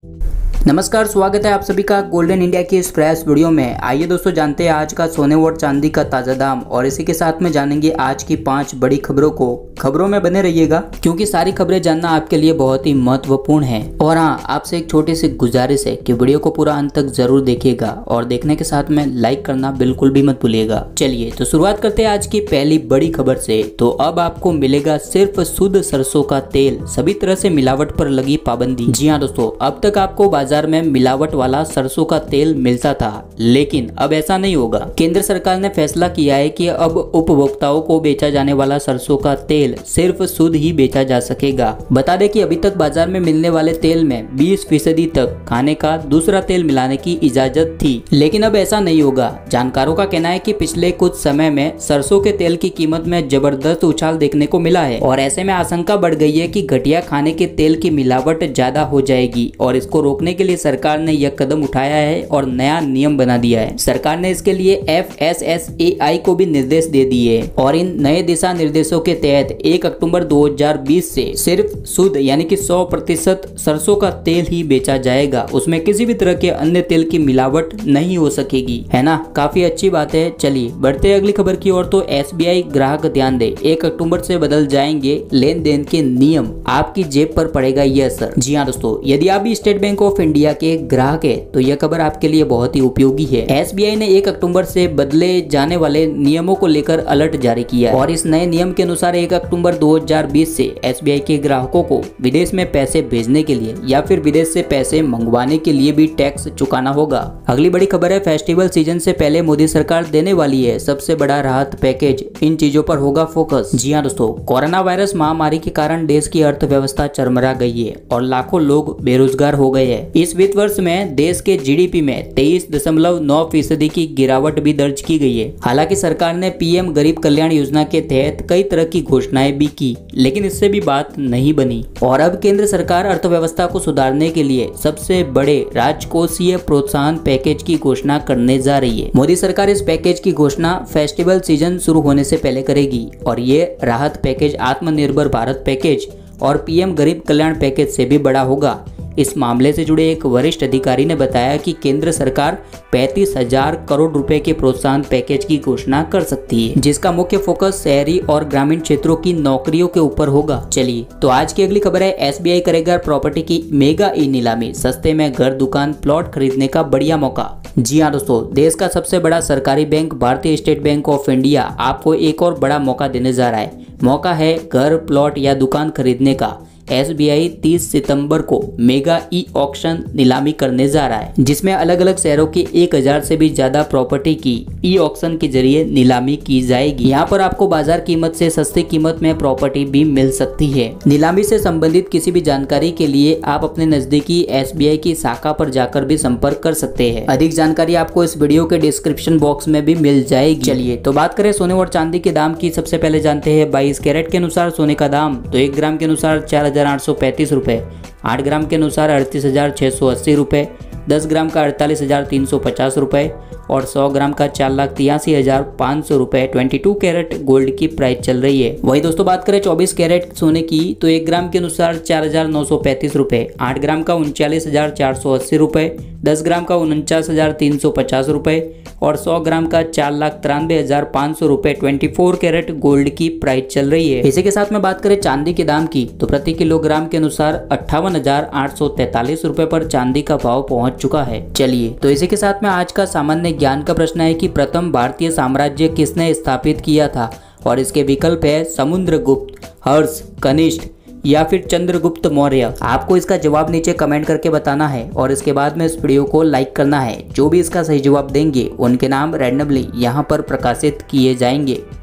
नमस्कार, स्वागत है आप सभी का गोल्डन इंडिया की इस फ्रेश वीडियो में। आइए दोस्तों जानते हैं आज का सोने और चांदी का ताज़ा दाम और इसी के साथ में जानेंगे आज की 5 बड़ी खबरों को। खबरों में बने रहिएगा क्योंकि सारी खबरें जानना आपके लिए बहुत ही महत्वपूर्ण है। और हाँ, आपसे एक छोटी सी गुजारिश है कि वीडियो को पूरा अंत तक जरूर देखिएगा और देखने के साथ में लाइक करना बिल्कुल भी मत भूलिएगा। चलिए तो शुरुआत करते हैं आज की पहली बड़ी खबर से। तो अब आपको मिलेगा सिर्फ शुद्ध सरसों का तेल, सभी तरह से मिलावट पर लगी पाबंदी। जी हाँ दोस्तों, अब तक आपको बाजार में मिलावट वाला सरसों का तेल मिलता था, लेकिन अब ऐसा नहीं होगा। केंद्र सरकार ने फैसला किया है कि अब उपभोक्ताओं को बेचा जाने वाला सरसों का तेल सिर्फ शुद्ध ही बेचा जा सकेगा। बता दें कि अभी तक बाजार में मिलने वाले तेल में 20% तक खाने का दूसरा तेल मिलाने की इजाजत थी, लेकिन अब ऐसा नहीं होगा। जानकारों का कहना है कि पिछले कुछ समय में सरसों के तेल की कीमत में जबरदस्त उछाल देखने को मिला है और ऐसे में आशंका बढ़ गई है कि घटिया खाने के तेल की मिलावट ज्यादा हो जाएगी और इसको रोकने के लिए सरकार ने यह कदम उठाया है और नया नियम बना दिया है। सरकार ने इसके लिए FSSAI को भी निर्देश दे दिए और इन नए दिशा निर्देशों के तहत 1 अक्टूबर 2020 से सिर्फ शुद्ध यानी कि 100% सरसों का तेल ही बेचा जाएगा। उसमें किसी भी तरह के अन्य तेल की मिलावट नहीं हो सकेगी, है ना। काफी अच्छी बात है। चलिए बढ़ते हैं अगली खबर की ओर। तो SBI ग्राहक ध्यान दे, 1 अक्टूबर से बदल जाएंगे लेन देन के नियम, आपकी जेब पर पड़ेगा यह असर। जी हाँ दोस्तों, यदि आप भी स्टेट बैंक ऑफ इंडिया के ग्राहक है तो यह खबर आपके लिए बहुत ही उपयोगी है। SBI ने 1 अक्टूबर से बदले जाने वाले नियमों को लेकर अलर्ट जारी किया और इस नए नियम के अनुसार 1 अक्टूबर 2020 से SBI के ग्राहकों को विदेश में पैसे भेजने के लिए या फिर विदेश से पैसे मंगवाने के लिए भी टैक्स चुकाना होगा। अगली बड़ी खबर है, फेस्टिवल सीजन से पहले मोदी सरकार देने वाली है सबसे बड़ा राहत पैकेज, इन चीजों पर होगा फोकस। जी हाँ दोस्तों, कोरोना वायरस महामारी के कारण देश की अर्थव्यवस्था चरमरा गई है और लाखों लोग बेरोजगार हो गए हैं। इस वित्त वर्ष में देश के GDP में 23.9% की गिरावट भी दर्ज की गई है। हालांकि सरकार ने PM गरीब कल्याण योजना के तहत कई तरह की घोषणाएं भी की, लेकिन इससे भी बात नहीं बनी और अब केंद्र सरकार अर्थव्यवस्था को सुधारने के लिए सबसे बड़े राजकोषीय प्रोत्साहन पैकेज की घोषणा करने जा रही है। मोदी सरकार इस पैकेज की घोषणा फेस्टिवल सीजन शुरू होने से पहले करेगी और ये राहत पैकेज आत्मनिर्भर भारत पैकेज और PM गरीब कल्याण पैकेज से भी बड़ा होगा। इस मामले से जुड़े एक वरिष्ठ अधिकारी ने बताया कि केंद्र सरकार 35,000 करोड़ रुपए के प्रोत्साहन पैकेज की घोषणा कर सकती है, जिसका मुख्य फोकस शहरी और ग्रामीण क्षेत्रों की नौकरियों के ऊपर होगा। चलिए तो आज की अगली खबर है, SBI करेगा प्रॉपर्टी की मेगा ई नीलामी, सस्ते में घर, दुकान, प्लॉट खरीदने का बढ़िया मौका। जी हाँ दोस्तों, देश का सबसे बड़ा सरकारी बैंक भारतीय स्टेट बैंक ऑफ इंडिया आपको एक और बड़ा मौका देने जा रहा है। मौका है घर, प्लॉट या दुकान खरीदने का। SBI 30 सितंबर को मेगा ई ऑक्शन नीलामी करने जा रहा है, जिसमें अलग अलग शहरों की 1000 से भी ज्यादा प्रॉपर्टी की ई ऑक्शन के जरिए नीलामी की जाएगी। यहाँ पर आपको बाजार कीमत से सस्ती कीमत में प्रॉपर्टी भी मिल सकती है। नीलामी से संबंधित किसी भी जानकारी के लिए आप अपने नजदीकी SBI की शाखा पर जाकर भी संपर्क कर सकते हैं। अधिक जानकारी आपको इस वीडियो के डिस्क्रिप्शन बॉक्स में भी मिल जाएगी। चलिए तो बात करें सोने और चांदी के दाम की। सबसे पहले जानते हैं 22 कैरेट के अनुसार सोने का दाम। तो 1 ग्राम के अनुसार 4,835 रुपए, 8 ग्राम के अनुसार 38,680 रुपए, 10 ग्राम का 48,350 रुपए और 100 ग्राम का 4,83,500 रुपए 22 कैरेट गोल्ड की प्राइस चल रही है। वही दोस्तों बात करें 24 कैरेट सोने की, तो 1 ग्राम के अनुसार 4,935 रुपए, 8 ग्राम का 39,480 रुपए, 10 ग्राम का 49,350 रुपए और 100 ग्राम का 4,93,500 रुपए 24 कैरेट गोल्ड की प्राइस चल रही है। इसी के साथ में बात करें चांदी के दाम की, तो प्रति किलोग्राम के अनुसार 58,843 रुपए पर चांदी का भाव पहुंच चुका है। चलिए तो इसी के साथ में आज का सामान्य ज्ञान का प्रश्न है कि प्रथम भारतीय साम्राज्य किसने स्थापित किया था, और इसके विकल्प है समुद्रगुप्त, हर्ष, कनिष्ठ या फिर चंद्रगुप्त मौर्य। आपको इसका जवाब नीचे कमेंट करके बताना है और इसके बाद में इस वीडियो को लाइक करना है। जो भी इसका सही जवाब देंगे उनके नाम रैंडमली यहाँ पर प्रकाशित किए जाएंगे।